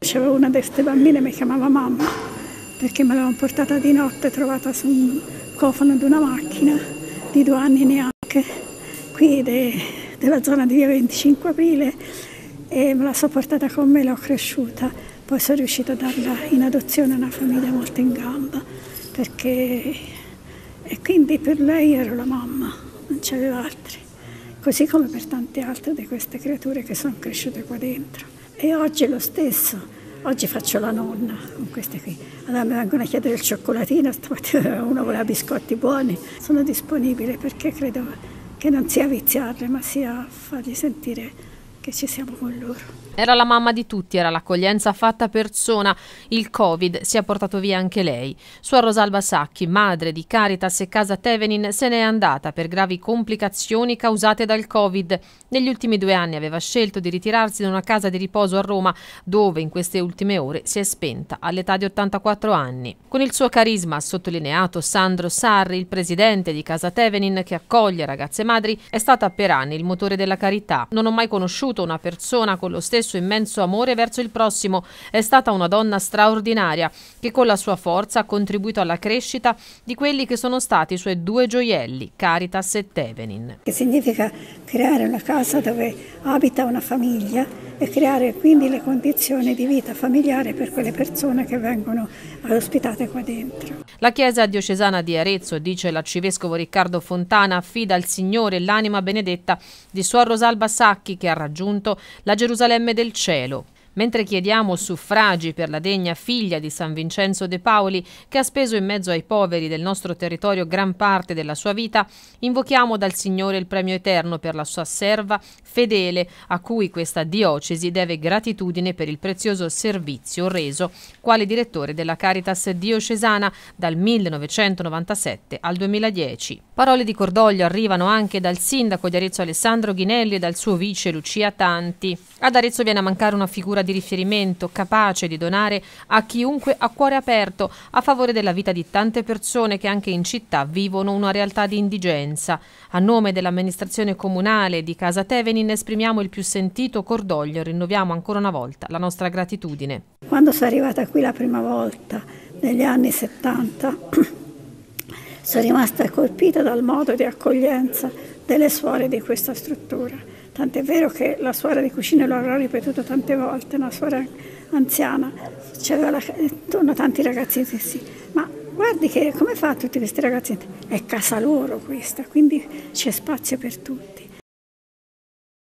c'era una di queste bambine mi chiamava mamma, perché me l'avevano portata di notte, trovata su un cofano di una macchina, di 2 anni neanche, qui della zona di via 25 aprile, e me la sono portata con me, l'ho cresciuta, poi sono riuscita a darla in adozione a una famiglia molto in gamba, e quindi per lei ero la mamma, non c'aveva altri, così come per tante altre di queste creature che sono cresciute qua dentro. E oggi è lo stesso, oggi faccio la nonna con queste qui. Allora mi vengono a chiedere il cioccolatino, stamattina uno voleva biscotti buoni, sono disponibile perché credo che non sia viziarle, ma sia fargli sentire che ci siamo con loro. Era la mamma di tutti, era l'accoglienza fatta persona. Il Covid si è portato via anche lei. Suor Rosalba Sacchi, madre di Caritas e Casa Tevenin, se n'è andata per gravi complicazioni causate dal Covid. Negli ultimi 2 anni aveva scelto di ritirarsi da una casa di riposo a Roma, dove in queste ultime ore si è spenta all'età di 84 anni. Con il suo carisma, ha sottolineato Sandro Sarri, il presidente di Casa Tevenin, che accoglie ragazze madri, è stata per anni il motore della carità. Non ho mai conosciuto una persona con lo stesso immenso amore verso il prossimo. È stata una donna straordinaria che con la sua forza ha contribuito alla crescita di quelli che sono stati i suoi 2 gioielli, Caritas e Tevenin. Che significa creare una casa dove abita una famiglia e creare quindi le condizioni di vita familiare per quelle persone che vengono ospitate qua dentro. La Chiesa diocesana di Arezzo, dice l'arcivescovo Riccardo Fontana, affida al Signore l'anima benedetta di Suor Rosalba Sacchi, che ha raggiunto la Gerusalemme del cielo. Mentre chiediamo suffragi per la degna figlia di San Vincenzo de Paoli, che ha speso in mezzo ai poveri del nostro territorio gran parte della sua vita, invochiamo dal Signore il premio eterno per la sua serva fedele, a cui questa diocesi deve gratitudine per il prezioso servizio reso quale direttore della Caritas diocesana dal 1997 al 2010. Parole di cordoglio arrivano anche dal sindaco di Arezzo Alessandro Ghinelli e dal suo vice Lucia Tanti. Ad Arezzo viene a mancare una figura di riferimento capace di donare a chiunque a cuore aperto a favore della vita di tante persone che anche in città vivono una realtà di indigenza. A nome dell'amministrazione comunale di Casa Tevenin esprimiamo il più sentito cordoglio e rinnoviamo ancora una volta la nostra gratitudine. Quando sono arrivata qui la prima volta, negli anni 70, sono rimasta colpita dal modo di accoglienza delle suore di questa struttura. Tant'è vero che la suora di cucina lo avrò ripetuto tante volte, una suora anziana, c'aveva intorno tanti ragazzini, sì, ma guardi che come fa tutti questi ragazzini? È casa loro questa, quindi c'è spazio per tutti.